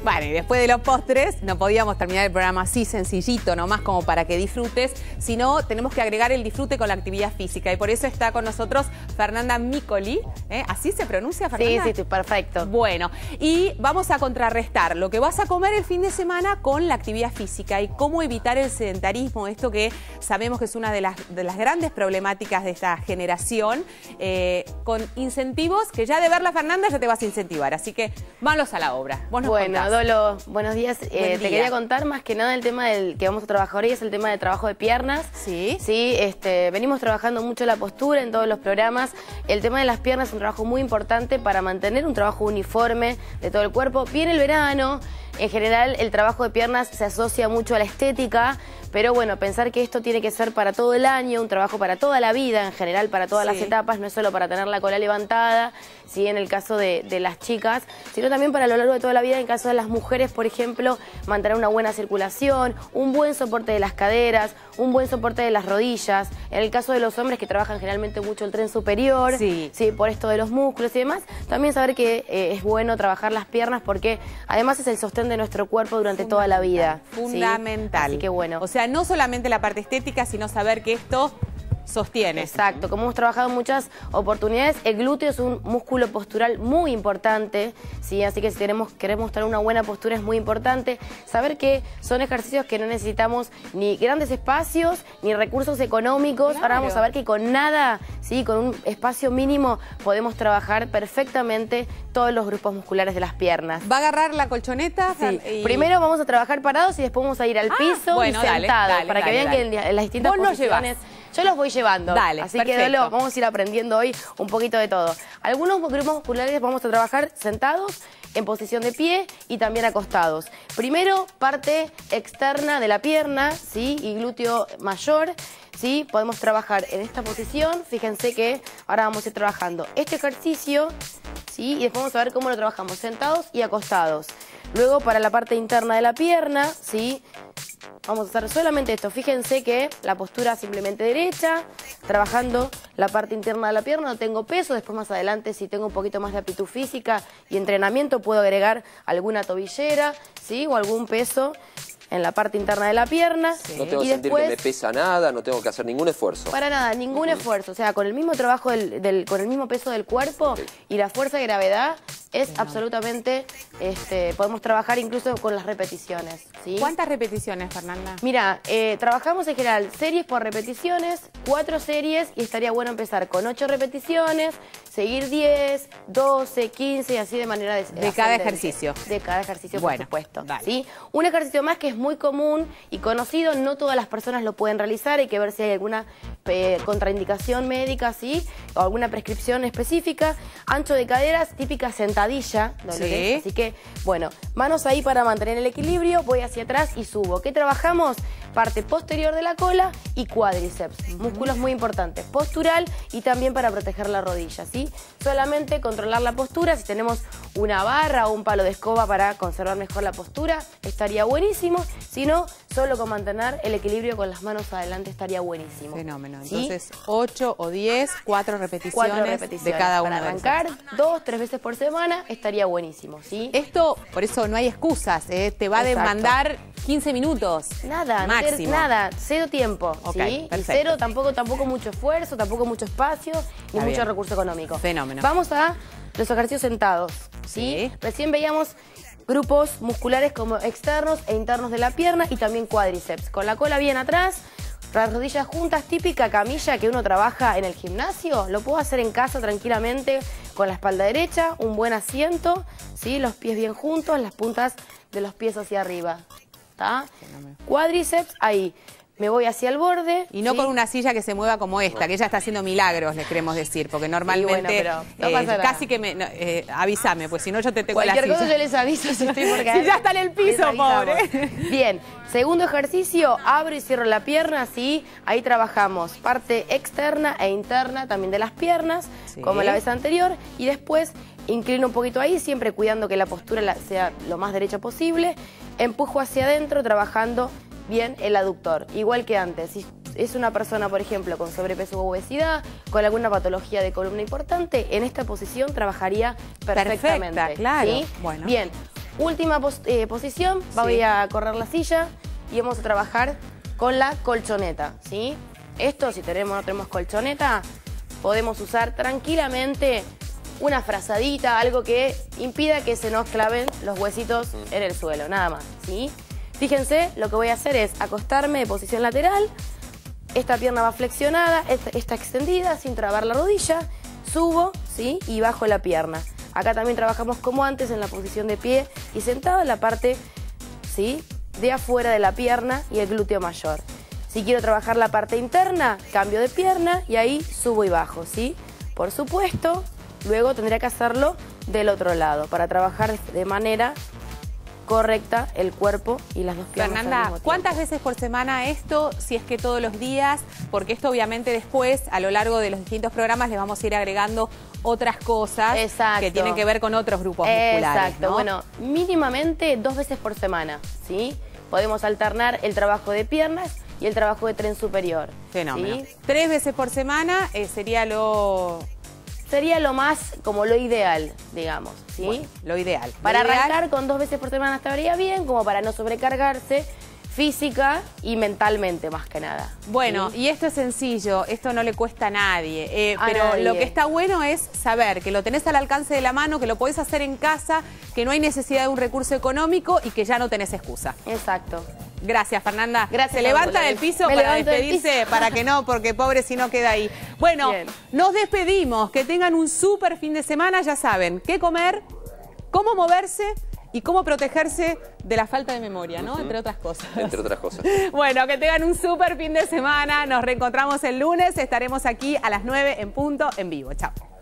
Bueno, y después de los postres, no podíamos terminar el programa así sencillito, nomás como para que disfrutes, sino tenemos que agregar el disfrute con la actividad física. Y por eso está con nosotros Fernanda Micoli. ¿Así se pronuncia, Fernanda? Sí, perfecto. Bueno, y vamos a contrarrestar lo que vas a comer el fin de semana con la actividad física y cómo evitar el sedentarismo, esto que sabemos que es una de las grandes problemáticas de esta generación, con incentivos que ya de verla, Fernanda, ya te vas a incentivar. Así que manos a la obra. Vos nos contás. Dolo, buenos días. Te quería contar más que nada el tema del que vamos a trabajar hoy, es el tema de trabajo de piernas. Sí. Sí, venimos trabajando mucho la postura en todos los programas. El tema de las piernas es un trabajo muy importante para mantener un trabajo uniforme de todo el cuerpo. Viene el verano, en general el trabajo de piernas se asocia mucho a la estética, pero bueno, pensar que esto tiene que ser para todo el año, un trabajo para toda la vida, en general para todas las etapas, no es solo para tener la cola levantada, ¿sí? En el caso de las chicas, sino también para lo largo de toda la vida, en el caso de las mujeres, por ejemplo, mantener una buena circulación, un buen soporte de las caderas, un buen soporte de las rodillas. En el caso de los hombres que trabajan generalmente mucho el tren superior, sí, por esto de los músculos y demás, también saber que es bueno trabajar las piernas porque además es el sostén de nuestro cuerpo durante toda la vida. Fundamental. ¿Sí? Así que bueno. O sea, no solamente la parte estética, sino saber que esto sostiene. Exacto, como hemos trabajado en muchas oportunidades, el glúteo es un músculo postural muy importante, ¿sí? Así que si queremos tener una buena postura es muy importante. Saber que son ejercicios que no necesitamos ni grandes espacios, ni recursos económicos. Claro. Ahora vamos a ver que con nada, ¿sí? Con un espacio mínimo podemos trabajar perfectamente todos los grupos musculares de las piernas. ¿Va a agarrar la colchoneta? Sí. Primero vamos a trabajar parados y después vamos a ir al piso y sentados, para que vean que en las distintas posiciones... Yo los voy llevando, así que Dolo, vamos a ir aprendiendo hoy un poquito de todo. Algunos grupos musculares vamos a trabajar sentados, en posición de pie y también acostados. Primero, parte externa de la pierna, ¿sí? Y glúteo mayor, ¿sí? Podemos trabajar en esta posición. Fíjense que ahora vamos a ir trabajando este ejercicio, ¿sí? Y después vamos a ver cómo lo trabajamos sentados y acostados. Luego, para la parte interna de la pierna, ¿sí? Vamos a hacer solamente esto. Fíjense que la postura simplemente derecha, trabajando la parte interna de la pierna, no tengo peso. Después más adelante, si tengo un poquito más de aptitud física y entrenamiento, puedo agregar alguna tobillera, ¿sí? O algún peso en la parte interna de la pierna. Sí. No tengo que sentir que me pesa nada, no tengo que hacer ningún esfuerzo. Para nada, ningún esfuerzo. O sea, con el mismo trabajo, con el mismo peso del cuerpo y la fuerza de gravedad, es absolutamente, podemos trabajar incluso con las repeticiones, ¿sí? ¿Cuántas repeticiones, Fernanda? Mira, trabajamos en general series por repeticiones, 4 series, y estaría bueno empezar con 8 repeticiones, seguir 10, 12, 15 y así de manera de cada ejercicio. De cada ejercicio, por supuesto. ¿Sí? Un ejercicio más que es muy común y conocido, no todas las personas lo pueden realizar, hay que ver si hay alguna contraindicación médica, ¿sí? O alguna prescripción específica. Ancho de caderas, típica sentadilla, Dolores. Así que, bueno, manos ahí para mantener el equilibrio, voy hacia atrás y subo. ¿Qué trabajamos? Parte posterior de la cola y cuádriceps. Músculos muy importantes, postural y también para proteger la rodilla, ¿sí? Solamente controlar la postura, si tenemos una barra o un palo de escoba para conservar mejor la postura, estaría buenísimo. Si no, solo con mantener el equilibrio con las manos adelante estaría buenísimo. Fenómeno. ¿Sí? Entonces, 8 o 10, 4 repeticiones de cada uno. Para arrancar 2, 3 veces por semana estaría buenísimo, ¿sí? Esto, por eso no hay excusas, te va a demandar 15 minutos. Nada, máximo. Nada, 0 tiempo, ¿sí? Y 0 tampoco mucho esfuerzo, tampoco mucho espacio, ni mucho recurso económico. Fenómeno. Vamos a los ejercicios sentados, ¿sí? Recién veíamos grupos musculares como externos e internos de la pierna y también cuádriceps. Con la cola bien atrás, las rodillas juntas, típica camilla que uno trabaja en el gimnasio, lo puedo hacer en casa tranquilamente con la espalda derecha, un buen asiento, ¿sí? Los pies bien juntos, las puntas de los pies hacia arriba. ¿Está? Cuádriceps, ahí. Me voy hacia el borde. Y no con una silla que se mueva como esta, que ella está haciendo milagros, les queremos decir, porque normalmente no pasa nada. casi que avísame, pues si no yo te tengo la silla. Cualquier cosa yo les aviso si estoy por caer. Si ya está en el piso, pobre. Bien, segundo ejercicio, abro y cierro la pierna, ¿sí? Ahí trabajamos parte externa e interna también de las piernas, como la vez anterior, y después inclino un poquito ahí, siempre cuidando que la postura sea lo más derecha posible. Empujo hacia adentro, trabajando bien el aductor, igual que antes. Si es una persona, por ejemplo, con sobrepeso o obesidad, con alguna patología de columna importante, en esta posición trabajaría perfectamente. Perfecta, claro. ¿Sí? Bueno. Bien, Última posición, voy a correr la silla y vamos a trabajar con la colchoneta, ¿sí? Esto, si no tenemos colchoneta, podemos usar tranquilamente una frazadita, algo que impida que se nos claven los huesitos en el suelo, nada más, ¿sí? Fíjense, lo que voy a hacer es acostarme de posición lateral, esta pierna va flexionada, está extendida, sin trabar la rodilla, subo, ¿sí? Y bajo la pierna. Acá también trabajamos como antes en la posición de pie y sentado en la parte, ¿sí?, de afuera de la pierna y el glúteo mayor. Si quiero trabajar la parte interna, cambio de pierna y ahí subo y bajo, ¿sí? Por supuesto, luego tendría que hacerlo del otro lado para trabajar de manera correcta el cuerpo y las dos piernas. Fernanda, ¿cuántas veces por semana esto? Si es que todos los días, porque esto obviamente después, a lo largo de los distintos programas, les vamos a ir agregando otras cosas que tienen que ver con otros grupos musculares. Exacto, ¿no? Bueno, mínimamente 2 veces por semana, ¿sí? Podemos alternar el trabajo de piernas y el trabajo de tren superior. Fenómeno. ¿Sí? 3 veces por semana sería lo... Sería lo más, como lo ideal, digamos, ¿sí? Bueno, lo ideal. Para arrancar con 2 veces por semana estaría bien, como para no sobrecargarse física y mentalmente, más que nada. Bueno, ¿sí? Y esto es sencillo, esto no le cuesta a nadie, pero lo que está bueno es saber que lo tenés al alcance de la mano, que lo podés hacer en casa, que no hay necesidad de un recurso económico y que ya no tenés excusa. Exacto. Gracias, Fernanda. Gracias. Se levanta del piso para despedirse, para que no, porque pobre si no queda ahí. Bueno, bien, nos despedimos. Que tengan un súper fin de semana. Ya saben qué comer, cómo moverse y cómo protegerse de la falta de memoria, ¿no? Entre otras cosas. Entre otras cosas. Bueno, que tengan un súper fin de semana. Nos reencontramos el lunes. Estaremos aquí a las 9 en punto, en vivo. Chao.